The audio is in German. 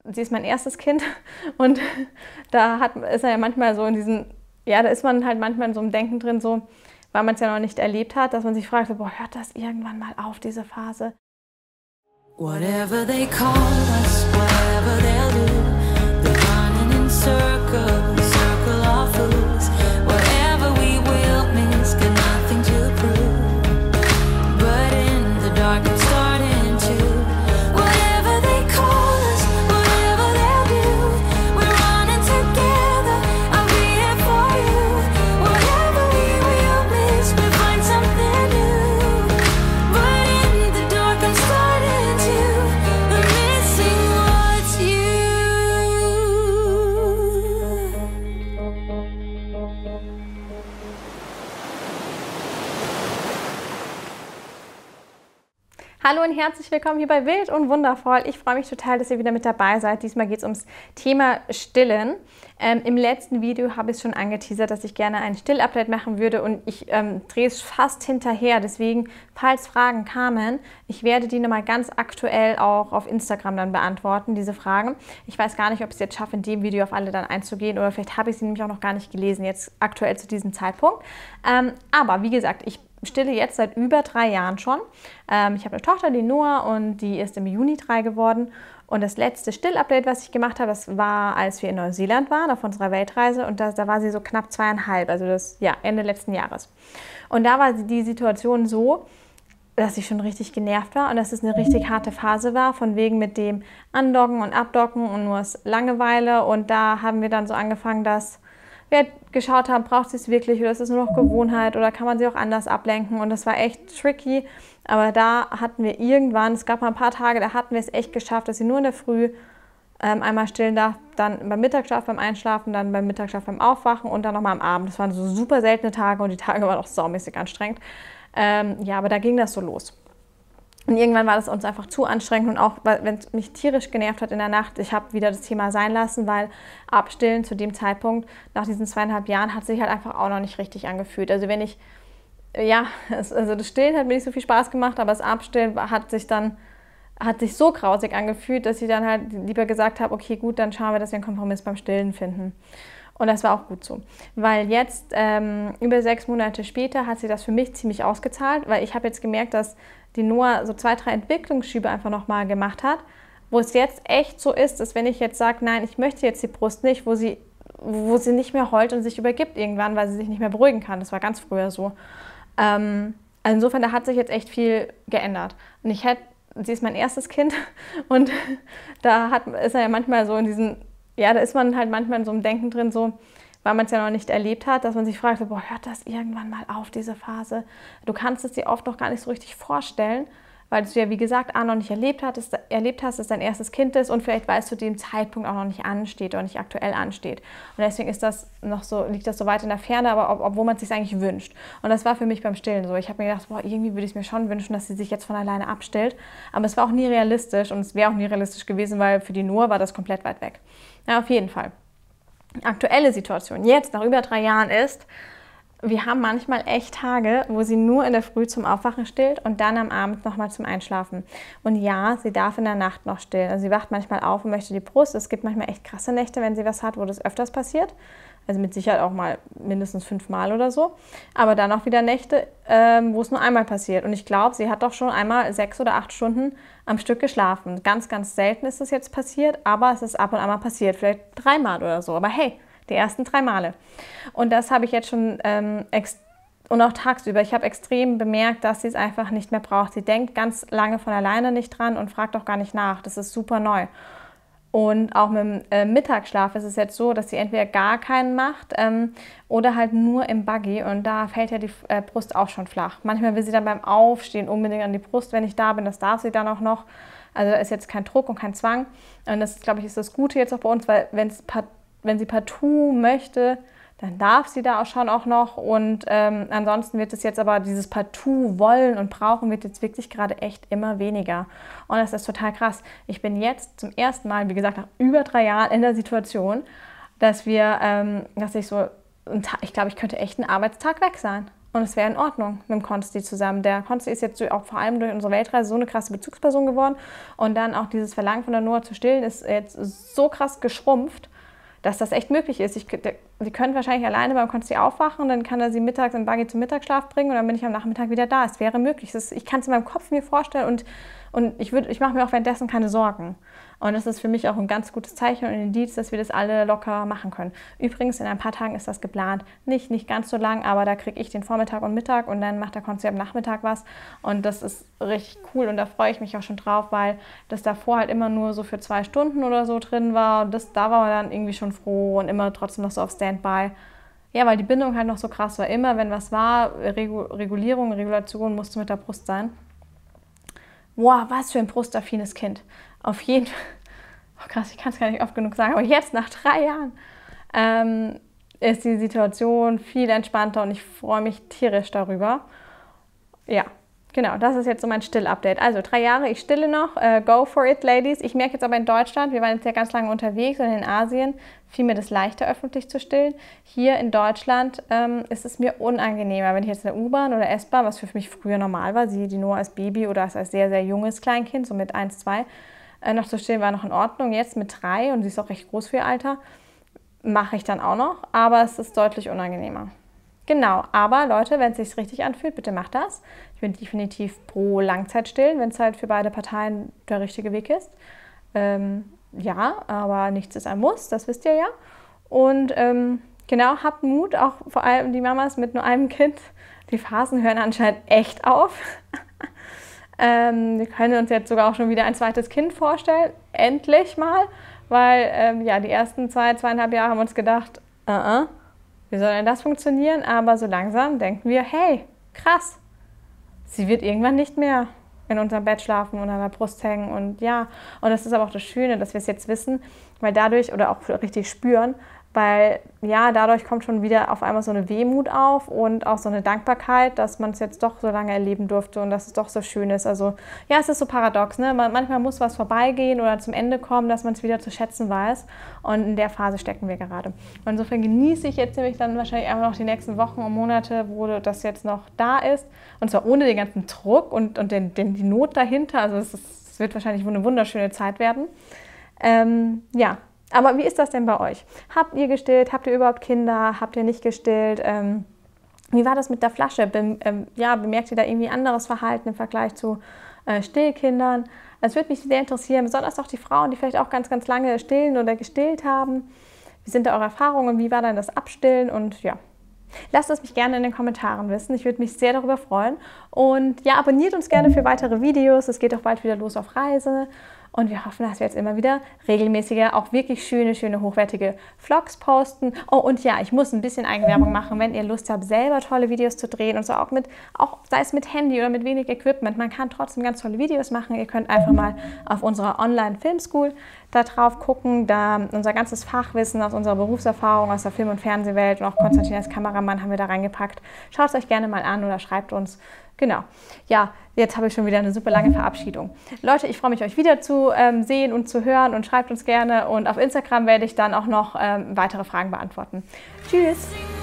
sie ist mein erstes Kind und ist er ja manchmal so in diesen, ja, da ist man halt manchmal in so einem Denken drin, so, weil man es ja noch nicht erlebt hat, dass man sich fragt, so, boah, hört das irgendwann mal auf, diese Phase? Whatever they call us, whatever they'll do, they're running in circles, circle of fools. Whatever we will miss, got nothing to prove. But in the dark I'm starting to. Whatever they call us, whatever they'll do, we're running together, I'll be here for you. Whatever we will miss, we'll find something new. But in the dark I'm starting to. I'm missing what's you. Hallo und herzlich willkommen hier bei Wild und Wundervoll. Ich freue mich total, dass ihr wieder mit dabei seid. Diesmal geht es ums Thema Stillen. Im letzten Video habe ich schon angeteasert, dass ich gerne ein Still-Update machen würde und ich drehe es fast hinterher. Deswegen, falls Fragen kamen, ich werde die nochmal ganz aktuell auch auf Instagram dann beantworten, diese Fragen. Ich weiß gar nicht, ob ich es jetzt schaffe, in dem Video auf alle dann einzugehen oder vielleicht habe ich sie nämlich auch noch gar nicht gelesen, jetzt aktuell zu diesem Zeitpunkt. Aber wie gesagt, ich stille jetzt seit über 3 Jahren schon. Ich habe eine Tochter, die Noah, und die ist im Juni 3 geworden. Und das letzte Still-Update, was ich gemacht habe, das war, als wir in Neuseeland waren, auf unserer Weltreise. Und da war sie so knapp 2,5, also das Ende letzten Jahres. Und da war die Situation so, dass ich schon richtig genervt war und dass es eine richtig harte Phase war, von wegen mit dem Andocken und Abdocken und nur Langeweile. Und da haben wir dann so angefangen, dass wir geschaut haben, braucht sie es wirklich oder ist es nur noch Gewohnheit oder kann man sie auch anders ablenken, und das war echt tricky, aber da hatten wir irgendwann, es gab mal ein paar Tage, da hatten wir es echt geschafft, dass sie nur in der Früh einmal stillen darf, dann beim Mittagsschlaf, beim Einschlafen, dann beim Mittagsschlaf, beim Aufwachen und dann nochmal am Abend. Das waren so super seltene Tage und die Tage waren auch saumäßig anstrengend. Ja, aber da ging das so los. Und irgendwann war das uns einfach zu anstrengend und auch, wenn es mich tierisch genervt hat in der Nacht, ich habe wieder das Thema sein lassen, weil Abstillen zu dem Zeitpunkt, nach diesen 2,5 Jahren, hat sich halt einfach auch noch nicht richtig angefühlt. Also wenn ich, also das Stillen hat mir nicht so viel Spaß gemacht, aber das Abstillen hat sich so grausig angefühlt, dass ich dann halt lieber gesagt habe, okay, gut, dann schauen wir, dass wir einen Kompromiss beim Stillen finden. Und das war auch gut so, weil jetzt, über 6 Monate später, hat sich das für mich ziemlich ausgezahlt, weil ich habe jetzt gemerkt, dass die Noah so 2, 3 Entwicklungsschübe einfach nochmal gemacht hat, wo es jetzt echt so ist, dass wenn ich jetzt sage, nein, ich möchte jetzt die Brust nicht, wo sie nicht mehr heult und sich übergibt irgendwann, weil sie sich nicht mehr beruhigen kann. Das war ganz früher so. Also insofern, da hat sich jetzt echt viel geändert. Und sie ist mein erstes Kind und ist er ja manchmal so in diesen, ja, da ist man halt manchmal in so einem Denken drin, so, weil man es ja noch nicht erlebt hat, dass man sich fragt, boah, hört das irgendwann mal auf, diese Phase? Du kannst es dir oft noch gar nicht so richtig vorstellen, weil du ja, wie gesagt, noch nicht erlebt hast, dass dein erstes Kind ist und vielleicht, weil es zu dem Zeitpunkt auch noch nicht ansteht oder nicht aktuell ansteht. Und deswegen liegt das so weit in der Ferne, aber obwohl man es sich eigentlich wünscht. Und das war für mich beim Stillen so. Ich habe mir gedacht, boah, irgendwie würde ich mir schon wünschen, dass sie sich jetzt von alleine abstillt. Aber es war auch nie realistisch und es wäre auch nie realistisch gewesen, weil für die Noah war das komplett weit weg. Ja, auf jeden Fall. Aktuelle Situation jetzt, nach über 3 Jahren, ist, wir haben manchmal echt Tage, wo sie nur in der Früh zum Aufwachen stillt und dann am Abend nochmal zum Einschlafen. Und ja, sie darf in der Nacht noch stillen. Also sie wacht manchmal auf und möchte die Brust. Es gibt manchmal echt krasse Nächte, wenn sie was hat, wo das öfters passiert. Also mit Sicherheit auch mal mindestens 5 Mal oder so. Aber dann auch wieder Nächte, wo es nur einmal passiert. Und ich glaube, sie hat doch schon einmal 6 oder 8 Stunden am Stück geschlafen. Ganz, ganz selten ist das jetzt passiert, aber es ist ab und an mal passiert. Vielleicht 3 Mal oder so. Aber hey, die ersten 3 Male. Und das habe ich jetzt schon, und auch tagsüber, ich habe extrem bemerkt, dass sie es einfach nicht mehr braucht. Sie denkt ganz lange von alleine nicht dran und fragt auch gar nicht nach. Das ist super neu. Und auch mit dem Mittagsschlaf ist es jetzt so, dass sie entweder gar keinen macht oder halt nur im Buggy, und da fällt ja die Brust auch schon flach. Manchmal will sie dann beim Aufstehen unbedingt an die Brust, wenn ich da bin, das darf sie dann auch noch. Also da ist jetzt kein Druck und kein Zwang, und das, glaube ich, ist das Gute jetzt auch bei uns, weil wenn sie partout möchte, dann darf sie da auch schon auch noch, und ansonsten wird es jetzt aber, dieses partout wollen und brauchen wird jetzt wirklich gerade echt immer weniger. Und das ist total krass. Ich bin jetzt zum ersten Mal, wie gesagt, nach über 3 Jahren in der Situation, dass ich glaube, ich könnte echt einen Arbeitstag weg sein. Und es wäre in Ordnung mit dem Konsti zusammen. Der Konsti ist jetzt auch vor allem durch unsere Weltreise so eine krasse Bezugsperson geworden. Und dann auch dieses Verlangen von der Noah zu stillen ist jetzt so krass geschrumpft, dass das echt möglich ist. Sie können wahrscheinlich alleine beim Konsti aufwachen, dann kann er sie mittags in Buggy zum Mittagsschlaf bringen und dann bin ich am Nachmittag wieder da. Es wäre möglich. Ich kann es in meinem Kopf mir vorstellen und ich mache mir auch währenddessen keine Sorgen. Und das ist für mich auch ein ganz gutes Zeichen und ein Indiz, dass wir das alle locker machen können. Übrigens, in ein paar Tagen ist das geplant. Nicht ganz so lang, aber da kriege ich den Vormittag und Mittag und dann macht der Konsti am Nachmittag was. Und das ist richtig cool und da freue ich mich auch schon drauf, weil das davor halt immer nur so für 2 Stunden oder so drin war. Und da war man dann irgendwie schon froh und immer trotzdem noch so auf Standby. Ja, weil die Bindung halt noch so krass war. Immer, wenn was war, Regulation musste mit der Brust sein. Wow, was für ein brustaffines Kind. Auf jeden Fall, oh krass, ich kann es gar nicht oft genug sagen, aber jetzt nach 3 Jahren ist die Situation viel entspannter und ich freue mich tierisch darüber. Ja, genau, das ist jetzt so mein Still-Update. Also 3 Jahre, ich stille noch, go for it, Ladies. Ich merke jetzt aber in Deutschland, wir waren jetzt ja ganz lange unterwegs und in Asien fiel mir das leichter, öffentlich zu stillen. Hier in Deutschland ist es mir unangenehmer, wenn ich jetzt in der U-Bahn oder S-Bahn, was für mich früher normal war, die Noah als Baby oder als sehr, sehr junges Kleinkind, so mit 1, 2, noch zu stillen war noch in Ordnung. Jetzt mit 3 und sie ist auch recht groß für ihr Alter, mache ich dann auch noch, aber es ist deutlich unangenehmer. Genau, aber Leute, wenn es sich richtig anfühlt, bitte macht das. Ich bin definitiv pro Langzeitstillen, wenn es halt für beide Parteien der richtige Weg ist. Ja, aber nichts ist ein Muss, das wisst ihr ja. Und genau, habt Mut, auch vor allem die Mamas mit nur einem Kind. Die Phasen hören anscheinend echt auf. Wir können uns jetzt sogar auch schon wieder ein zweites Kind vorstellen, endlich mal, weil ja, die ersten 2,5 Jahre haben wir uns gedacht, wie soll denn das funktionieren? Aber so langsam denken wir, hey, krass, sie wird irgendwann nicht mehr in unserem Bett schlafen und an der Brust hängen und ja, und das ist aber auch das Schöne, dass wir es jetzt wissen, weil dadurch oder auch richtig spüren, weil ja, dadurch kommt schon wieder auf einmal so eine Wehmut auf und auch so eine Dankbarkeit, dass man es jetzt doch so lange erleben durfte und dass es doch so schön ist. Also ja, es ist so paradox, ne? Manchmal muss was vorbeigehen oder zum Ende kommen, dass man es wieder zu schätzen weiß und in der Phase stecken wir gerade. Und insofern genieße ich jetzt nämlich dann wahrscheinlich einfach noch die nächsten Wochen und Monate, wo das jetzt noch da ist und zwar ohne den ganzen Druck und die Not dahinter. Also es wird wahrscheinlich eine wunderschöne Zeit werden. Ja. Aber wie ist das denn bei euch? Habt ihr gestillt? Habt ihr überhaupt Kinder? Habt ihr nicht gestillt? Wie war das mit der Flasche? Bemerkt ihr da irgendwie anderes Verhalten im Vergleich zu Stillkindern? Es würde mich sehr interessieren, besonders auch die Frauen, die vielleicht auch ganz, ganz lange stillen oder gestillt haben. Wie sind da eure Erfahrungen? Wie war dann das Abstillen? Und ja, lasst es mich gerne in den Kommentaren wissen. Ich würde mich sehr darüber freuen. Und ja, abonniert uns gerne für weitere Videos. Es geht auch bald wieder los auf Reise. Und wir hoffen, dass wir jetzt immer wieder regelmäßiger, auch wirklich schöne, hochwertige Vlogs posten. Oh, und ja, ich muss ein bisschen Eigenwerbung machen, wenn ihr Lust habt, selber tolle Videos zu drehen. Und so auch sei es mit Handy oder mit wenig Equipment. Man kann trotzdem ganz tolle Videos machen. Ihr könnt einfach mal auf unserer Online-Filmschool da drauf gucken. Da unser ganzes Fachwissen aus unserer Berufserfahrung, aus der Film- und Fernsehwelt und auch Konstantin als Kameramann haben wir da reingepackt. Schaut es euch gerne mal an oder schreibt uns. Genau. Ja, jetzt habe ich schon wieder eine super lange Verabschiedung. Leute, ich freue mich, euch wieder zu sehen und zu hören und schreibt uns gerne. Und auf Instagram werde ich dann auch noch weitere Fragen beantworten. Tschüss!